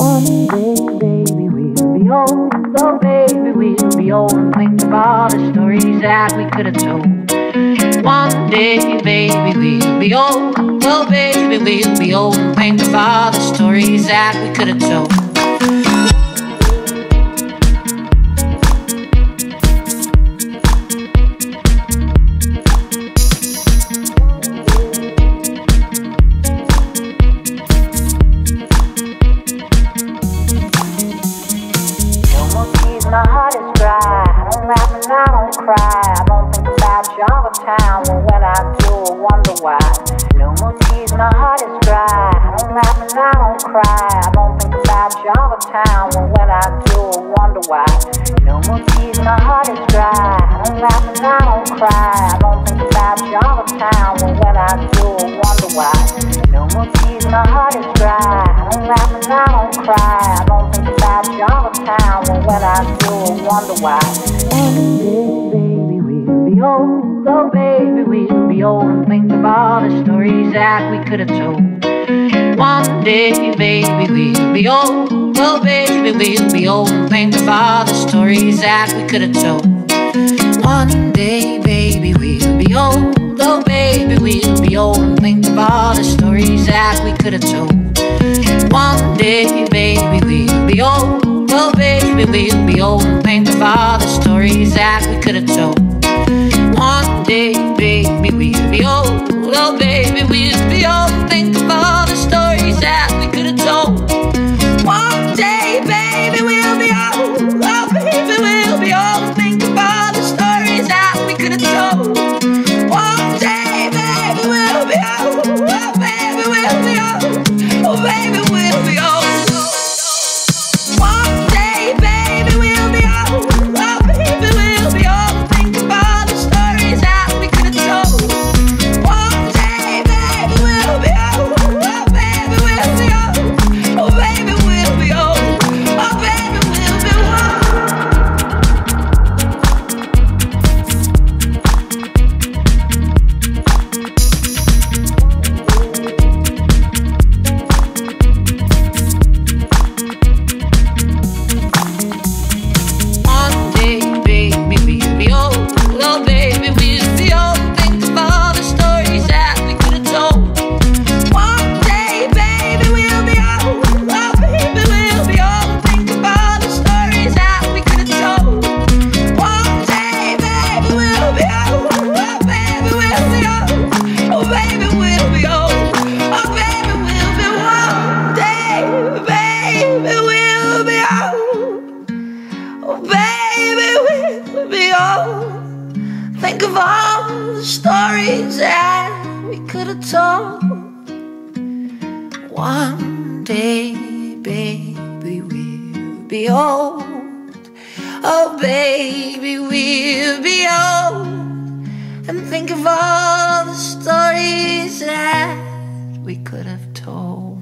One day, baby, we'll be old. Oh, baby, we'll be old and think of all the stories that we could have told. One day, baby, we'll be old. Oh, baby, we'll be old and think of all the stories that we could have told. My heart is dry, I don't laugh and I don't cry. I don't think about you all the time, but when I do, I wonder why. No more tears, my heart is dry, I don't laugh and I don't cry. I don't think about you all the time, but when I do, I wonder why. No more tears, my heart is dry, I don't laugh and I don't cry. I don't think about you all the time, but when I do, I wonder why. No more tears, my heart is dry, I don't laugh and I don't cry. I don't think about you all the time, but when I do, I wonder why. One day, baby, we'll be old. Oh, baby, we'll be old and think of all the stories that we could have told. One day, baby, we'll be old. Oh, baby, we'll be old and think of all the stories that we could have told. One day, baby, we'll be old. Oh, baby, we'll be old and think of all the stories that we could have told. One day, baby, we'll be old. Oh, baby, we'll be old and think of all the stories that we could have told. One day, baby, we'll be old. Oh, baby, we'll be old and think of all the stories that we could have told. One day, baby, we'll be old. Oh, baby, we'll be old and think of all the stories that we could have told. One day, baby, we'll be old. Oh, baby, we'll be old. Oh, baby, we'll be old. One day, baby, we'll be old. Oh, baby, we'll be old. Think of all the stories that we could have told. One day, baby, we'll be old. Oh, baby, we'll be old. Oh, baby, we'll be old. Oh, baby, we'll be One day, baby, we'll be old. Oh, baby, we'll be old. Think of all the stories that we could have told. One day, baby, we'll be old. Oh, baby, we'll be old. Think of all the stories that we could have told. One day, baby, we'll be old. Oh, baby, we'll be old. Oh, baby, we'll be old. Oh, baby, we'll be one day, baby, we'll be old. Oh, baby, we'll be old. Think of all the stories that we could have told. One day, baby, we'll be old. Oh, baby, we'll be old. And think of all the stories that we could have told.